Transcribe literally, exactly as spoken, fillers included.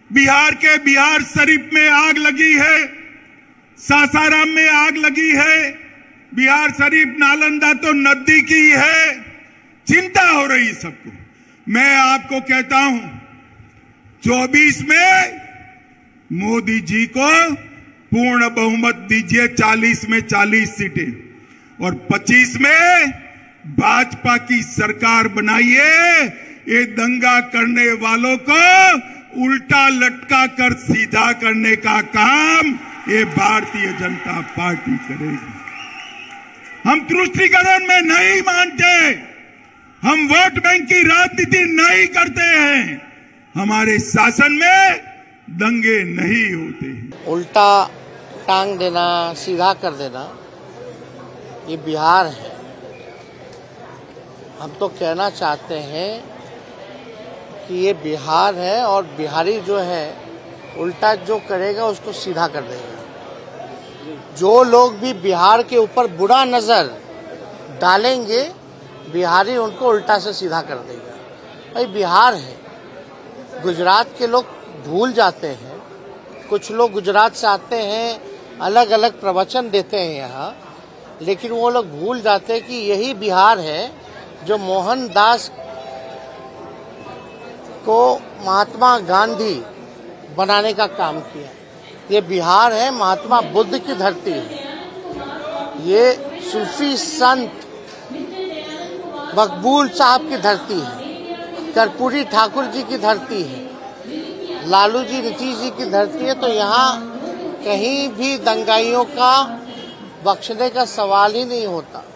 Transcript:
बिहार के बिहार शरीफ में आग लगी है, सासाराम में आग लगी है, बिहार शरीफ नालंदा तो नजदीकी है। चिंता हो रही सबको। मैं आपको कहता हूं, चौबीस में मोदी जी को पूर्ण बहुमत दीजिए, चालीस में चालीस सीटें, और पच्चीस में भाजपा की सरकार बनाइए। ये दंगा करने वालों को उल्टा लटका कर सीधा करने का काम ये भारतीय जनता पार्टी करेगी। हम तुष्टीकरण में नहीं मानते, हम वोट बैंक की राजनीति नहीं करते हैं। हमारे शासन में दंगे नहीं होते हैं। उल्टा टांग देना, सीधा कर देना, ये बिहार है। हम तो कहना चाहते हैं कि ये बिहार है, और बिहारी जो है उल्टा जो करेगा उसको सीधा कर देगा। जो लोग भी बिहार के ऊपर बुरा नजर डालेंगे, बिहारी उनको उल्टा से सीधा कर देगा। भाई बिहार है, गुजरात के लोग भूल जाते हैं। कुछ लोग गुजरात से आते हैं, अलग अलग प्रवचन देते हैं यहाँ, लेकिन वो लोग भूल जाते हैं कि यही बिहार है जो मोहनदास को महात्मा गांधी बनाने का काम किया। ये बिहार है महात्मा बुद्ध की धरती है। ये सूफी संत मकबूल साहब की धरती है, कर्पूरी ठाकुर जी की धरती है, लालू जी नीतीश जी की धरती है। तो यहाँ कहीं भी दंगाइयों का बख्शने का सवाल ही नहीं होता।